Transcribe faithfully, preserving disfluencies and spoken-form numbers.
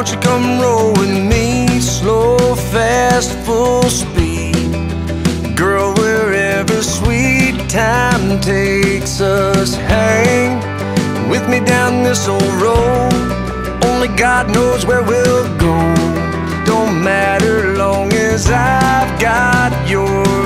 won't you come roll with me? Slow, fast, full speed. Girl, wherever sweet time takes us, hang with me down this old road. Only God knows where we'll go. Don't matter long as I've got your